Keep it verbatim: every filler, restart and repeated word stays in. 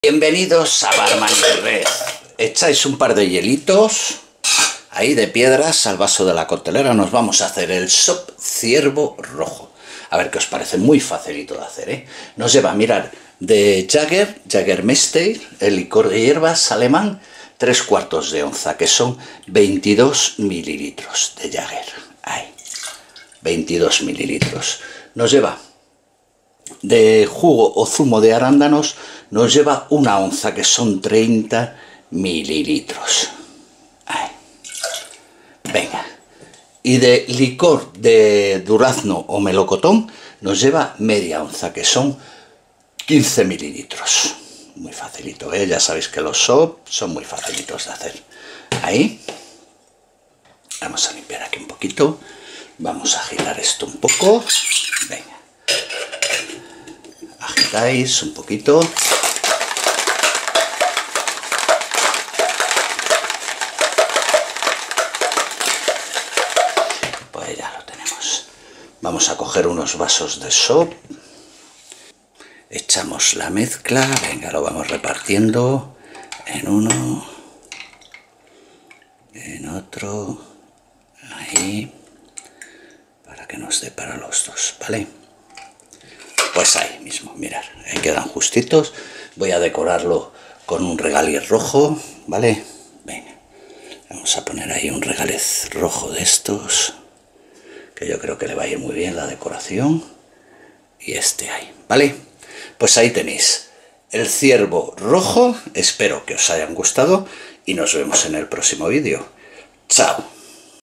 Bienvenidos a Barman y Red. Echáis un par de hielitos ahí de piedras al vaso de la coctelera. Nos vamos a hacer el sop ciervo rojo. A ver qué os parece, muy facilito de hacer, ¿eh? Nos lleva, mirar, de Jäger, Jägermeister, el licor de hierbas alemán, tres cuartos de onza, que son veintidós mililitros de Jäger. Ahí, veintidós mililitros. Nos lleva de jugo o zumo de arándanos, nos lleva una onza, que son treinta mililitros. Ahí. Venga. Y de licor de durazno o melocotón nos lleva media onza, que son quince mililitros. Muy facilito, ¿eh? Ya sabéis que los sop son muy facilitos de hacer. Ahí. Vamos a limpiar aquí un poquito. Vamos a agitar esto un poco. Venga. Agitáis un poquito. Pues ya lo tenemos. Vamos a coger unos vasos de sop. Echamos la mezcla. Venga, lo vamos repartiendo en uno, en otro, ahí, para que nos dé para los dos, ¿vale? Pues ahí mismo, mirad, ahí quedan justitos. Voy a decorarlo con un regaliz rojo, ¿vale? Venga, vamos a poner ahí un regaliz rojo de estos, que yo creo que le va a ir muy bien la decoración. Y este ahí, ¿vale? Pues ahí tenéis el ciervo rojo. Espero que os hayan gustado y nos vemos en el próximo vídeo. ¡Chao!